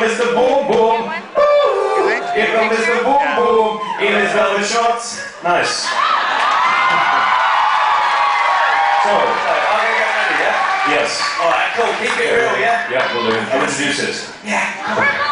Mr. Boom Boom. Here comes Mr. Boom Boom in his velvet shorts. Nice. So, I'm going to get ready, yeah? yes. Alright, cool. Keep it real, yeah? Yeah, we'll do. I'll introduce it. Yeah.